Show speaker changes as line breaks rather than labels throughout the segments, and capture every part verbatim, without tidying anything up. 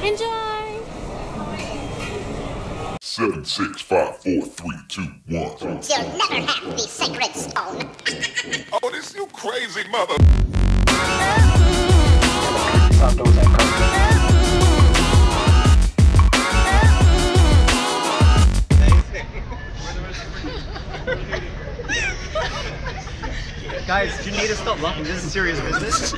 Enjoy!
Seven, six, five, four, three, two, one.
You'll never have the sacred stone.
Oh, this you crazy mother.
Guys, you need to stop laughing. This is serious business.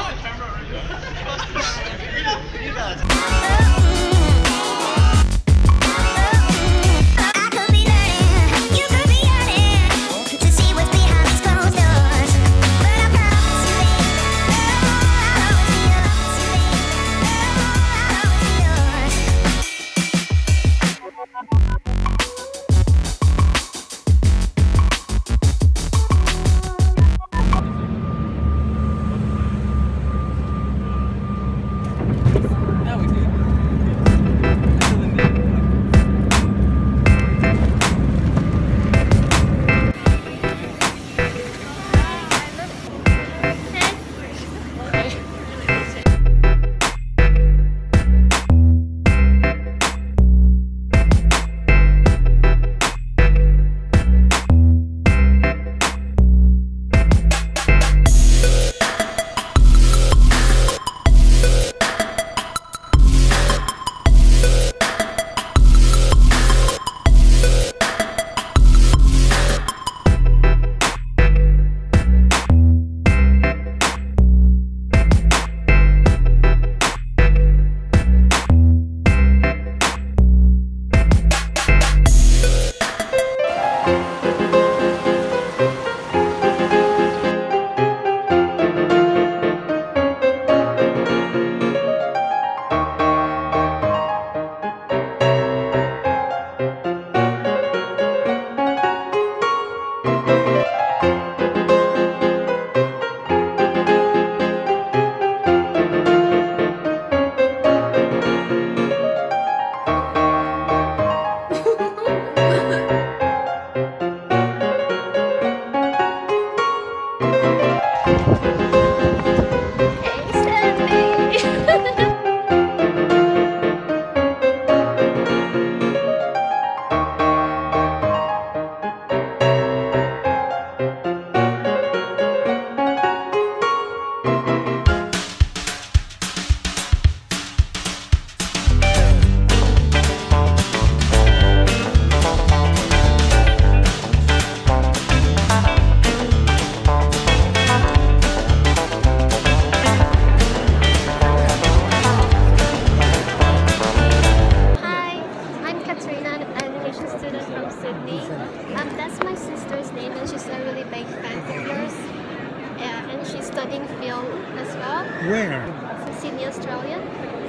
Where?
Sydney, Australia.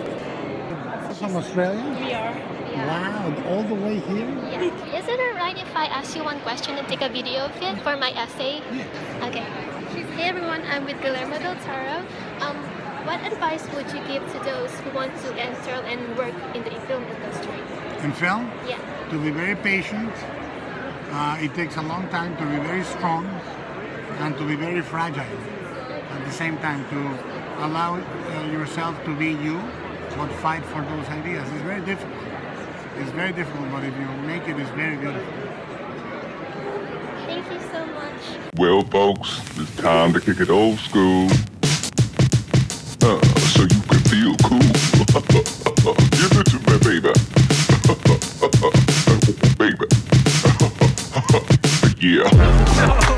From Australia?
We are. Yeah.
Wow, all the way here?
Yeah. Is it alright if I ask you one question and take a video of it for my essay?
Yeah.
Okay. Hey everyone, I'm with Guillermo del Toro. Um, what advice would you give to those who want to enter and work in the film industry?
In film?
Yeah.
To be very patient. Uh, it takes a long time to be very strong and to be very fragile. At the same time, to allow uh, yourself to be you, but fight for those ideas. It's very difficult. It's very difficult, but if you make it, it's very beautiful.
Thank you so much.
Well, folks, it's time to kick it old school. Uh, so you can feel cool. Give it to me, baby. Baby. Yeah.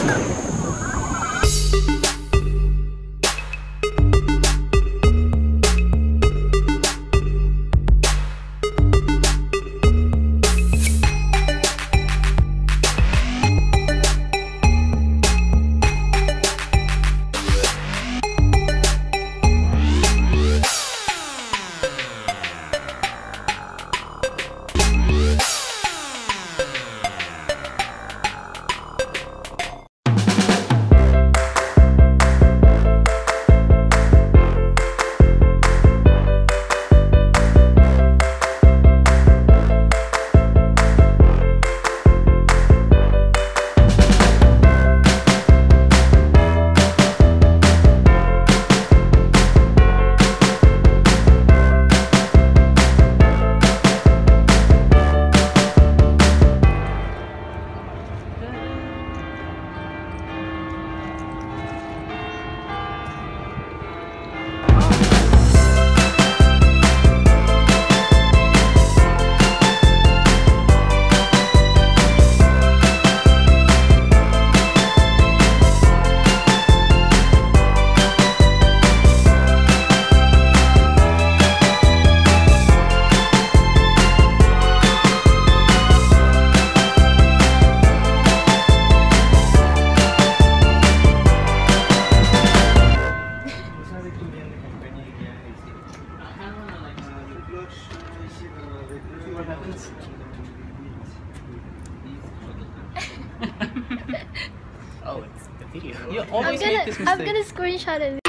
Oh, it's the video. You
I'm
always
gonna,
make this mistake.
I'm gonna screenshot it.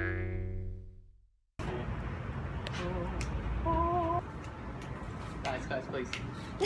Guys, guys, please.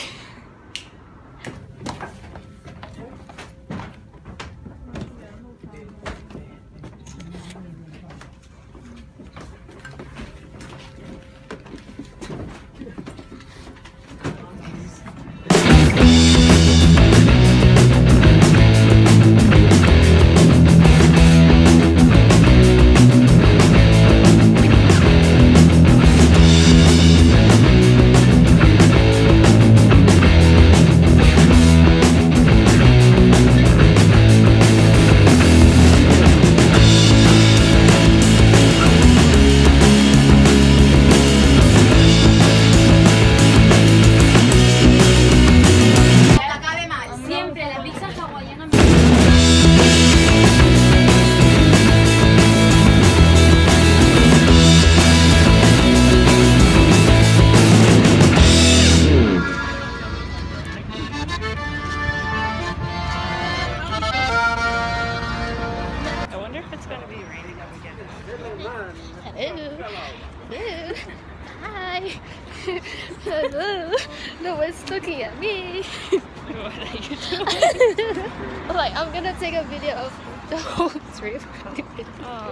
Hello. Hello. Hi. Hello. No one's looking at me.
What are you doing?
Like, I'm gonna take a video of the whole trip.
Oh.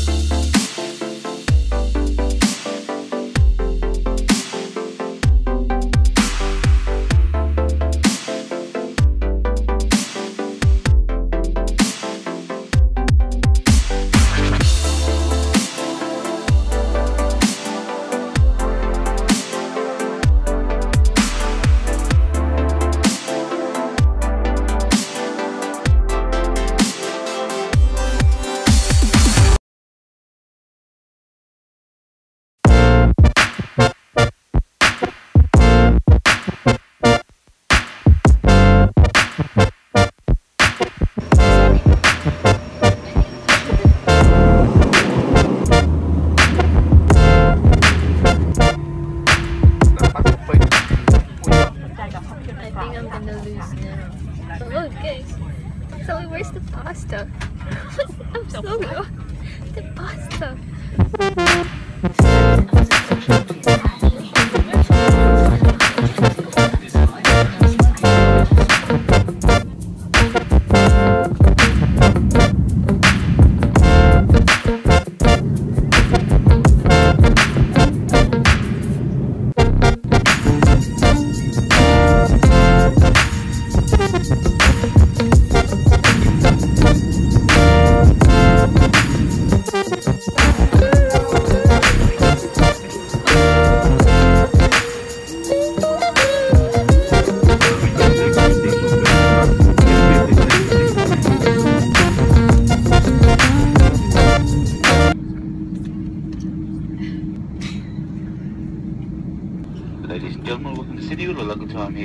Okay. So where's the pasta? I'm so low. The pasta.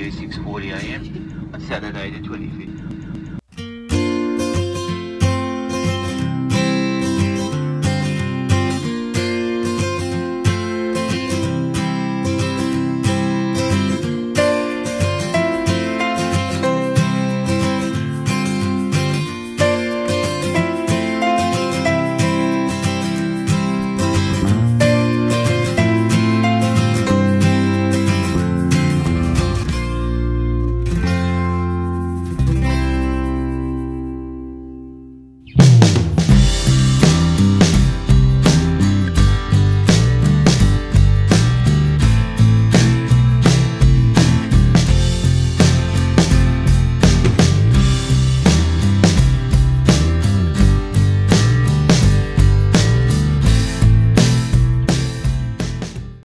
six forty a m on Saturday the twenty-fifth.